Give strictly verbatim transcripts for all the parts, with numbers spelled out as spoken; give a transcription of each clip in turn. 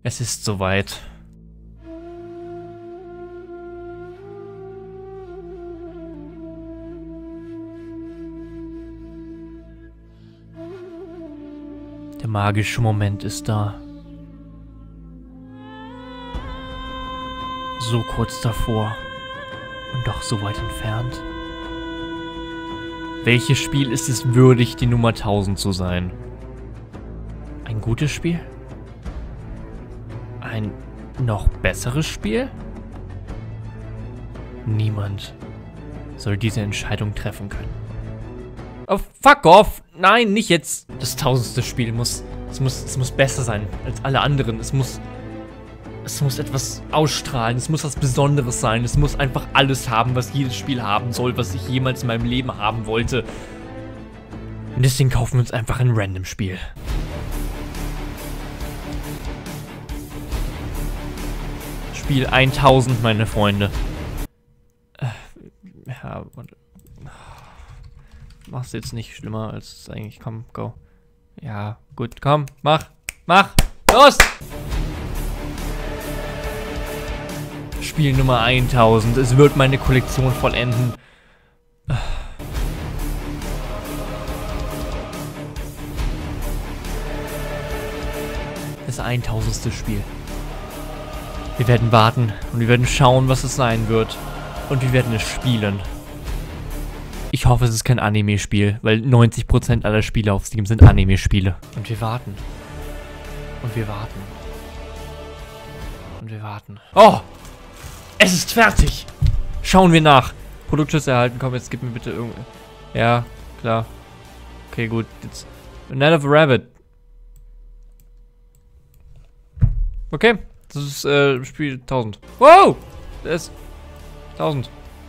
Es ist soweit. Der magische Moment ist da. So kurz davor und doch so weit entfernt. Welches Spiel ist es würdig, die Nummer tausend zu sein? Ein gutes Spiel? Ein noch besseres Spiel? Niemand soll diese Entscheidung treffen können. Oh, fuck off! Nein, nicht jetzt! Das tausendste Spiel muss, es muss, es muss besser sein als alle anderen. Es muss, es muss etwas ausstrahlen. Es muss was Besonderes sein. Es muss einfach alles haben, was jedes Spiel haben soll, was ich jemals in meinem Leben haben wollte. Und deswegen kaufen wir uns einfach ein Random-Spiel. Spiel tausend, meine Freunde. Äh, ja, und mach's jetzt nicht schlimmer, als es eigentlich... Komm, go. Ja, gut, komm, mach, mach, los! Spiel Nummer tausend, es wird meine Kollektion vollenden. Das tausendste Spiel. Wir werden warten und wir werden schauen, was es sein wird. Und wir werden es spielen. Ich hoffe, es ist kein Anime-Spiel, weil neunzig Prozent aller Spiele auf Steam sind Anime-Spiele. Und wir warten. Und wir warten. Und wir warten. Oh! Es ist fertig! Schauen wir nach. Produktschutz erhalten. Komm, jetzt gib mir bitte irgendwie... Ja, klar. Okay, gut. Jetzt... Night of a Rabbit. Okay. Das ist, äh, Spiel tausend. Wow! Das ist... tausend.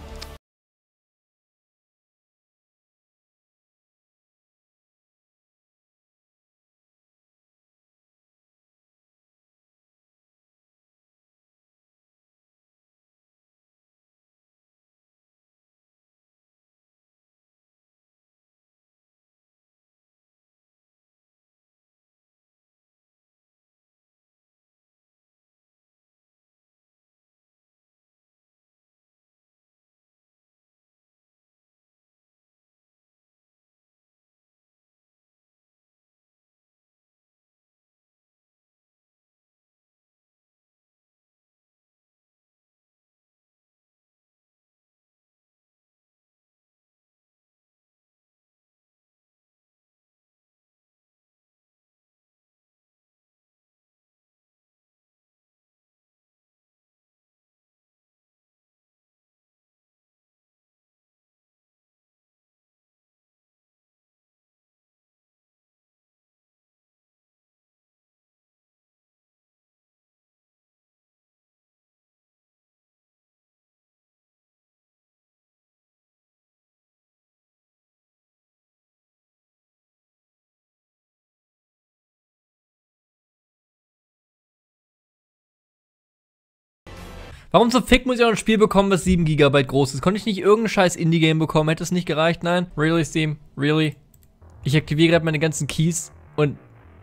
Warum zum Fick muss ich auch ein Spiel bekommen, was sieben Gigabyte groß ist? Konnte ich nicht irgendein scheiß Indie-Game bekommen? Hätte es nicht gereicht? Nein? Really, Steam? Really? Ich aktiviere gerade meine ganzen Keys und...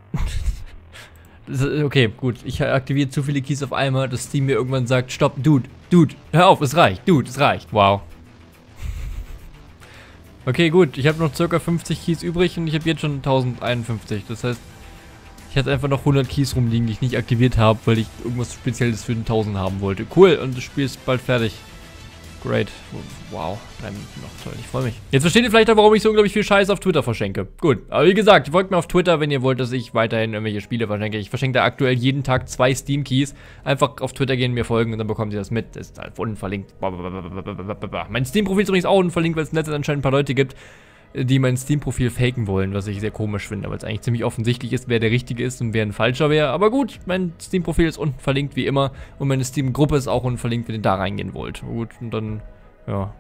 Okay, gut. Ich aktiviere zu viele Keys auf einmal, dass Steam mir irgendwann sagt, stopp, Dude, Dude, hör auf, es reicht, Dude, es reicht. Wow. Okay, gut. Ich habe noch circa fünfzig Keys übrig und ich habe jetzt schon tausendeinundfünfzig. Das heißt, ich hatte einfach noch hundert Keys rumliegen, die ich nicht aktiviert habe, weil ich irgendwas Spezielles für den tausend haben wollte. Cool, und das Spiel ist bald fertig. Great. Wow, drei Minuten noch, toll, ich freue mich. Jetzt versteht ihr vielleicht auch, warum ich so unglaublich viel Scheiß auf Twitter verschenke. Gut, aber wie gesagt, folgt mir auf Twitter, wenn ihr wollt, dass ich weiterhin irgendwelche Spiele verschenke. Ich verschenke da aktuell jeden Tag zwei Steam-Keys. Einfach auf Twitter gehen, mir folgen und dann bekommt ihr das mit. Das ist halt unverlinkt. Mein Steam-Profil ist übrigens auch unverlinkt, weil es im Netz anscheinend ein paar Leute gibt, die mein Steam-Profil faken wollen, was ich sehr komisch finde, weil es eigentlich ziemlich offensichtlich ist, wer der Richtige ist und wer ein Falscher wäre. Aber gut, mein Steam-Profil ist unten verlinkt, wie immer. Und meine Steam-Gruppe ist auch unten verlinkt, wenn ihr da reingehen wollt. Gut, und dann, ja,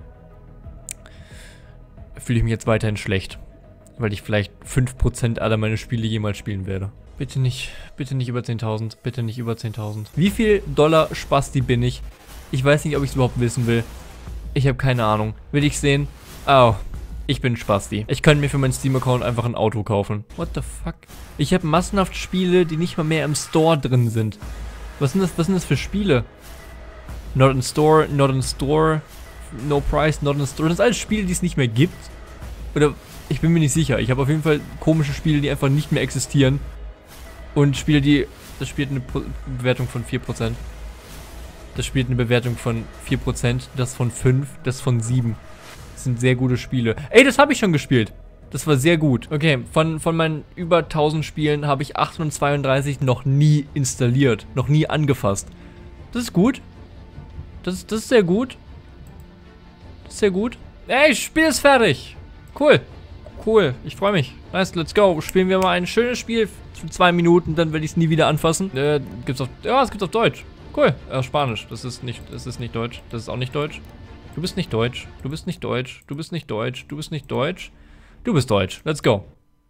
fühle ich mich jetzt weiterhin schlecht, weil ich vielleicht fünf Prozent aller meine Spiele jemals spielen werde. Bitte nicht, bitte nicht über zehntausend, bitte nicht über zehntausend. Wie viel Dollar Spasti bin ich? Ich weiß nicht, ob ich es überhaupt wissen will. Ich habe keine Ahnung. Will ich sehen? Oh. Ich bin Spasti. Ich könnte mir für meinen Steam-Account einfach ein Auto kaufen. What the fuck? Ich habe massenhaft Spiele, die nicht mal mehr im Store drin sind. Was sind das, was sind das für Spiele? Not in Store, not in Store, no price, not in Store. Das sind alles Spiele, die es nicht mehr gibt. Oder, ich bin mir nicht sicher. Ich habe auf jeden Fall komische Spiele, die einfach nicht mehr existieren. Und Spiele, die, das spielt eine Bewertung von vier Prozent. Das spielt eine Bewertung von vier Prozent, das von fünf, das von sieben. Das sind sehr gute Spiele. Ey, das habe ich schon gespielt. Das war sehr gut. Okay, von, von meinen über tausend Spielen habe ich achthundertzweiunddreißig noch nie installiert. Noch nie angefasst. Das ist gut. Das, das ist sehr gut. Das ist sehr gut. Ey, das Spiel ist fertig. Cool. Cool. Ich freue mich. Nice, let's go. Spielen wir mal ein schönes Spiel für zwei Minuten, dann werde ich es nie wieder anfassen. Äh, gibt's auf... Ja, es gibt's auf Deutsch. Cool. Äh, Spanisch. Das ist nicht, das ist nicht Deutsch. Das ist auch nicht Deutsch. Du bist nicht Deutsch. Du bist nicht Deutsch. Du bist nicht Deutsch. Du bist nicht Deutsch. Du bist Deutsch. Let's go.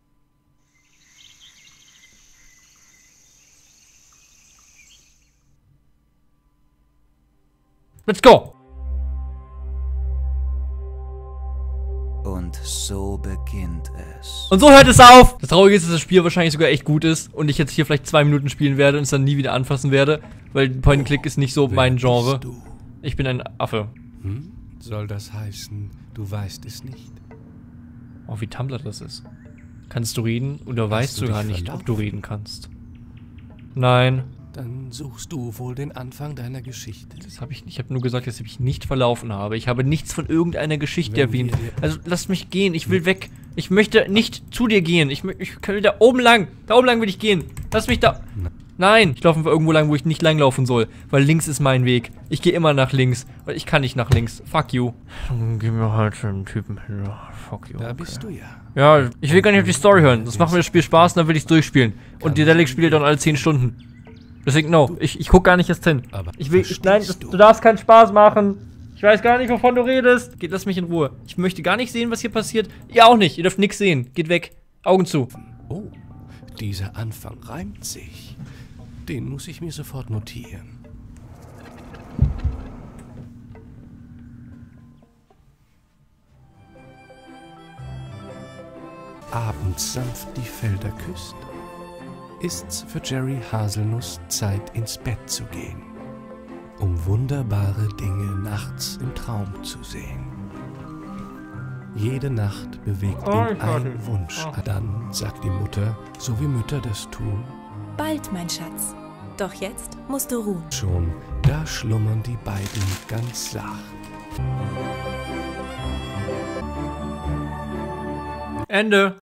Let's go. Und so beginnt es. Und so hört es auf. Das Traurige ist, dass das Spiel wahrscheinlich sogar echt gut ist und ich jetzt hier vielleicht zwei Minuten spielen werde und es dann nie wieder anfassen werde, weil Point-and-Click ist nicht so mein Genre. Ich bin ein Affe. Hm? Soll das heißen, du weißt es nicht? Oh, wie Tumblr das ist. Kannst du reden oder weißt du gar nicht, ob du reden kannst? Nein. Dann suchst du wohl den Anfang deiner Geschichte. Das habe ich nicht. Ich habe nur gesagt, dass ich mich nicht verlaufen habe. Ich habe nichts von irgendeiner Geschichte erwähnt. Also lass mich gehen. Ich will weg. Ich möchte nicht zu dir gehen. Ich, ich will da oben lang. Da oben lang will ich gehen. Lass mich da... Nein, ich laufe irgendwo lang, wo ich nicht langlaufen soll. Weil links ist mein Weg. Ich gehe immer nach links. Weil ich kann nicht nach links. Fuck you. Dann gehen wir halt zu dem Typen hin. Fuck you. Da bist du ja. Ja, ich will gar nicht auf die Story hören. Das macht mir das Spiel Spaß und dann will ich es durchspielen. Und die Relic spielt dann alle zehn Stunden. Deswegen, no. Ich, ich guck gar nicht erst hin. Aber ich will... Ich, nein, das, du darfst keinen Spaß machen. Ich weiß gar nicht, wovon du redest. Geht, lass mich in Ruhe. Ich möchte gar nicht sehen, was hier passiert. Ihr auch nicht. Ihr dürft nichts sehen. Geht weg. Augen zu. Oh, dieser Anfang reimt sich. Den muss ich mir sofort notieren. Abends sanft die Felder küsst, ist's für Jerry Haselnuss Zeit ins Bett zu gehen, um wunderbare Dinge nachts im Traum zu sehen. Jede Nacht bewegt Oh, ihn ich ein warte. Wunsch. Oh. Dann sagt die Mutter, so wie Mütter das tun, Bald, mein Schatz. Doch jetzt musst du ruhen. schon da schlummern die beiden ganz sacht. Ende.